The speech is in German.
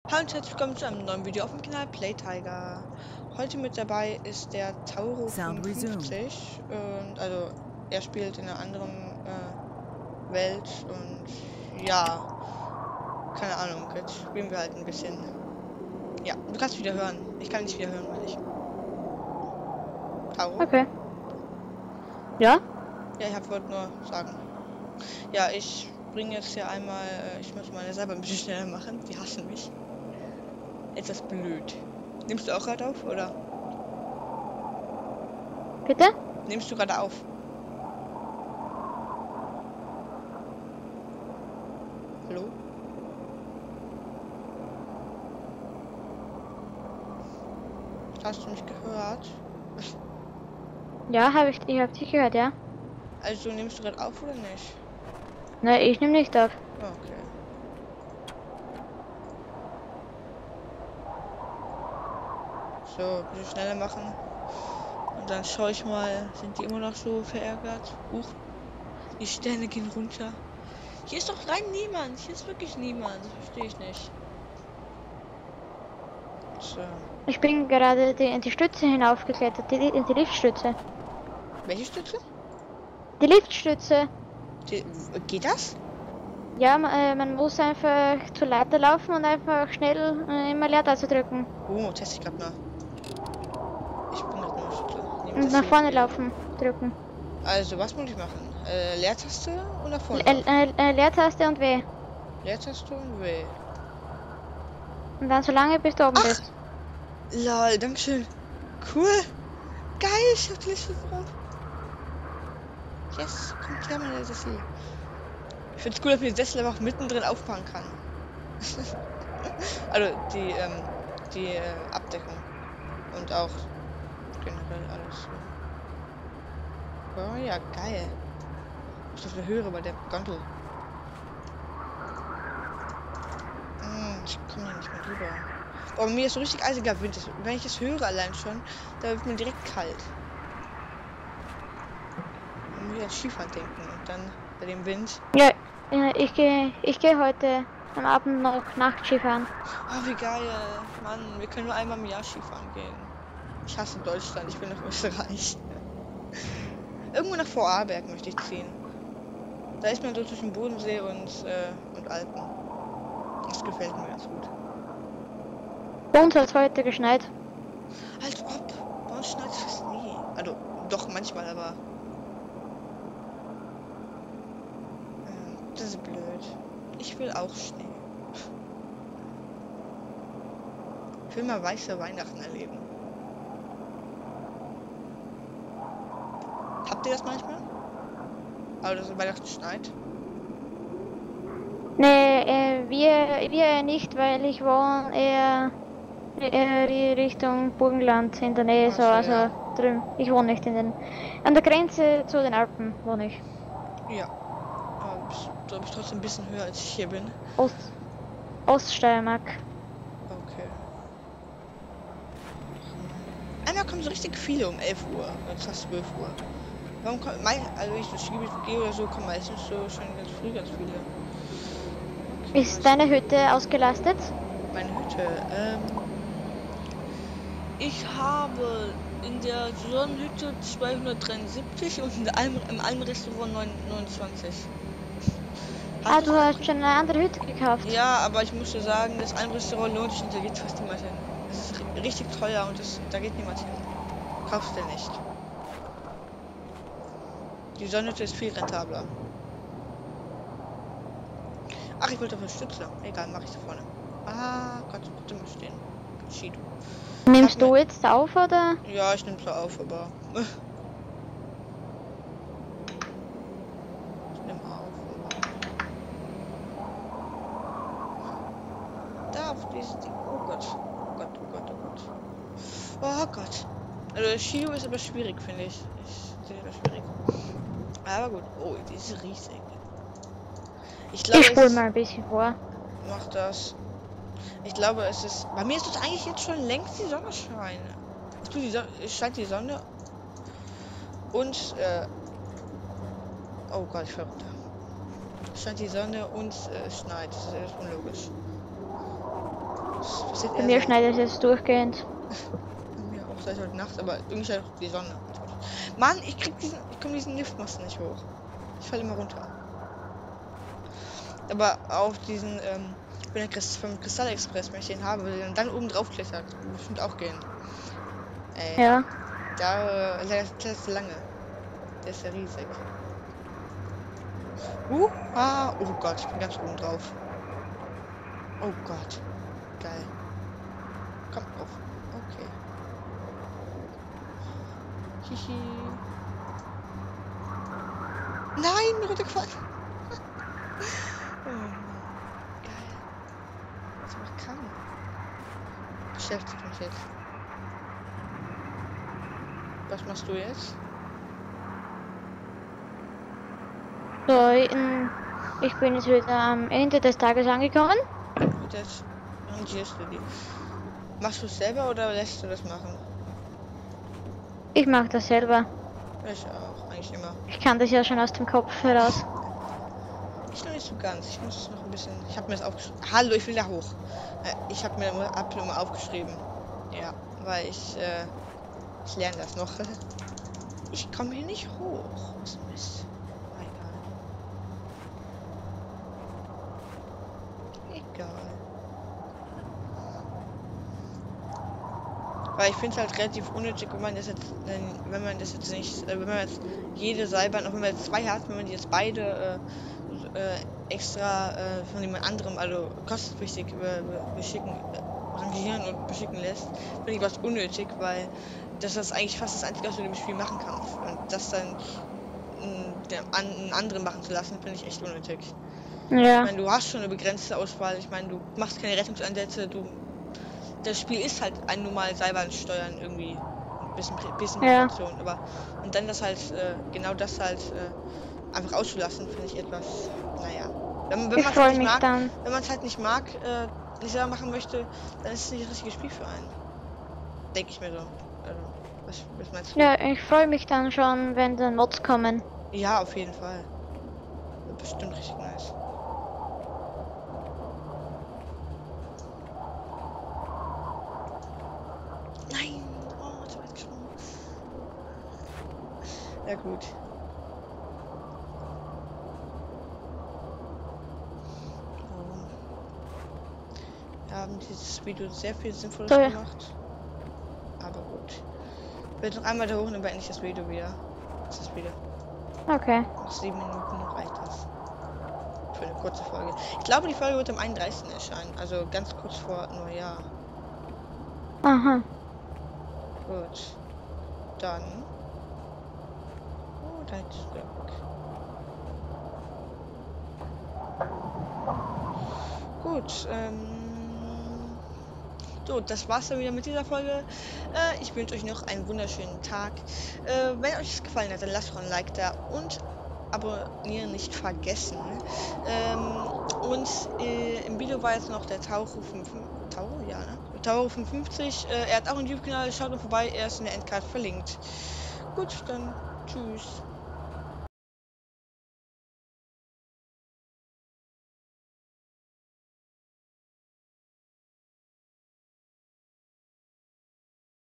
Hallo und herzlich willkommen zu einem neuen Video auf dem Kanal PlayTiger. Heute mit dabei ist der Tauro 55 und also er spielt in einer anderen Welt und ja, keine Ahnung, jetzt spielen wir halt ein bisschen. Ja, du kannst wieder hören. Ich kann nicht wieder hören, weil ich. Tauro? Okay. Ja? Ja, ich wollte nur sagen. Ja, ich bringe jetzt hier einmal, ich muss meine selber ein bisschen schneller machen, die hassen mich. Etwas blöd. Nimmst du auch gerade auf, oder? Bitte? Nimmst du gerade auf? Hallo? Hast du mich gehört? Ja, ich hab dich gehört, ja. Also nimmst du gerade auf oder nicht? Ne, ich nehme nicht auf. Okay. So, ein bisschen schneller machen. Und dann schaue ich mal, sind die immer noch so verärgert? Die Sterne gehen runter. Hier ist doch rein niemand. Hier ist wirklich niemand. Das verstehe ich nicht. So. Ich bin gerade in die Stütze hinaufgeklettert, in die Liftstütze. Welche Stütze? Die Liftstütze! Geht das? Ja, man muss einfach zur Leiter laufen und einfach schnell immer Leertaste drücken. Oh, teste ich gerade mal. Ich bin gerade nur Stütze. Und nach vorne laufen, drücken. Also, was muss ich machen? Leertaste und nach vorne? Leertaste und W. Leertaste und W. Und dann so lange bis du oben bist. Lol, dankeschön. Cool. Geil, ich hab die Liste drauf. Yes, kommt her, meine Sessel. Ich find's cool, dass man die Sessel aber auch mittendrin auffahren kann. Also die Abdeckung. Und auch generell alles. Oh ja, geil. Ich das höre bei der Gondel. Ich komme hier nicht mehr drüber. Oh, mir ist so richtig eisiger Wind. Wenn ich das höre allein schon, da wird mir direkt kalt. Und wieder an Skifahren denken und dann bei dem Wind. Ja, ich gehe heute am Abend noch Nachtskifahren. Oh, wie geil. Mann, wir können nur einmal im Jahr Skifahren gehen. Ich hasse Deutschland, ich will nach Österreich. Irgendwo nach Vorarlberg möchte ich ziehen. Da ist man so zwischen Bodensee und Alpen. Das gefällt mir ganz gut. Bei uns hat es heute geschneit. Als ob. Bei uns schneit es fast nie. Also, doch manchmal, aber. Das ist blöd. Ich will auch Schnee. Ich will mal weiße Weihnachten erleben. Habt ihr das manchmal? Aber dass Weihnachten schneit? Nee, wir nicht, weil ich wohne eher die Richtung Burgenland in der Nähe, so, also ja. drüben. Ich wohne nicht an der Grenze zu den Alpen wohne ich. Ja. Aber bist, glaube ich, trotzdem ein bisschen höher als ich hier bin. Oststeiermark. Okay. Einmal kommen so richtig viele um 11 Uhr, jetzt fast 12 Uhr. Warum kommt, also wenn ich durch Skigebiet gehe oder so, kommen meistens so schon ganz früh ganz viele. Okay, Ist deine Hütte ausgelastet? Meine Hütte, ich habe in der Sonnenhütte 273 und im Almrestaurant 29. Du hast schon eine andere Hütte gekauft. Ja, aber ich muss dir sagen, das Almrestaurant lohnt sich nicht, da geht fast niemand hin. Es ist richtig teuer und da geht niemand hin. Kaufst du nicht. Die Sonnenhütte ist viel rentabler. Ach, ich wollte auf eine Stütze. Egal, mache ich da vorne. Ah, Gott, bitte mal stehen. Schied. Nimmst du jetzt auf, oder? Ja, ich nehme es auf, aber. Ich nehme auf, aber. Da auf dieses Ding. Oh Gott. Oh Gott, oh Gott, oh Gott. Oh Gott. Also, Shio ist aber schwierig, finde ich. Ich sehe das schwierig. Aber gut. Oh, die ist riesig. Ich spule mal ein bisschen vor. Mach das. Ich glaube, es ist. Bei mir ist es eigentlich jetzt schon längst die Sonnenschein. Es scheint die Sonne. Und, oh Gott, ich fall runter. Es scheint die Sonne und es schneit. Das ist unlogisch. Das passiert Bei eher mir selten. schneit es jetzt durchgehend. Bei mir auch seit heute Nacht, aber irgendwie scheint auch die Sonne. Mann, ich komme diesen Liftmast nicht hoch. Ich falle immer runter. Aber auf diesen, wenn der vom Kristallexpress, wenn ich den habe, will dann oben drauf klettert. Würde bestimmt auch gehen. Ey, Ja. da kletterst du lange. Der ist ja riesig. Oh Gott, ich bin ganz oben drauf. Oh Gott. Geil. Komm auf. Okay. Hihi. Nein, mir runtergefallen. Oh Mann. Geil. Das war krank. Beschäftigt mich jetzt. Was machst du jetzt? So, ich bin jetzt wieder am Ende des Tages angekommen. Und jetzt rangierst du die. Machst du es selber oder lässt du das machen? Ich mache das selber. Ich auch, eigentlich immer. Ich kann das ja schon aus dem Kopf heraus. Ich noch nicht so ganz. Ich muss es noch ein bisschen. Ich habe mir das aufgeschrieben. Hallo, ich will da hoch. Ich habe mir mal aufgeschrieben. Ja, weil ich lerne das noch. Ich komme hier nicht hoch. Was Mist. Egal. Weil ich finde es halt relativ unnötig, wenn man das jetzt nicht, wenn man jetzt jede Seilbahn, auch wenn man jetzt 2 hat, wenn man die jetzt beide extra von jemand anderem, also kostenpflichtig rangieren und beschicken lässt, finde ich was unnötig, weil das ist eigentlich fast das Einzige, was du in dem Spiel machen kannst. Und das dann einen anderen machen zu lassen, finde ich echt unnötig. Ja. Ich meine, du hast schon eine begrenzte Auswahl. Ich meine, du machst keine Rettungsansätze, das Spiel ist halt ein normal Seilbahn steuern irgendwie. Ein bisschen Ja. Motivation, aber und dann das halt, genau das halt einfach auszulassen, finde ich etwas, naja. Wenn man es halt nicht mag, wenn man es halt nicht mag, nicht selber machen möchte, dann ist es nicht das richtige Spiel für einen. Denke ich mir so. Also, was meinst du? Ja, ich freue mich dann schon, wenn dann Mods kommen. Ja, auf jeden Fall. Wird bestimmt richtig nice. Nein! Oh, zu weit gesprungen. Ja gut. Wir haben dieses Video sehr viel Sinnvolles gemacht. Aber gut. Ich werde noch einmal da hoch und dann beende ich das Video wieder. Das ist wieder. Okay. Nach 7 Minuten reicht das. Für eine kurze Folge. Ich glaube, die Folge wird am 31. erscheinen. Also ganz kurz vor Neujahr. Aha. Gut. Dann. Oh, da ist zurück. Gut, so, das war's dann wieder mit dieser Folge. Ich wünsche euch noch einen wunderschönen Tag. Wenn euch es gefallen hat, dann lasst doch ein Like da und abonnieren nicht vergessen. Im Video war jetzt noch der Tauro 55. Er hat auch einen YouTube-Kanal, schaut mal vorbei, er ist in der Endcard verlinkt. Gut, dann tschüss.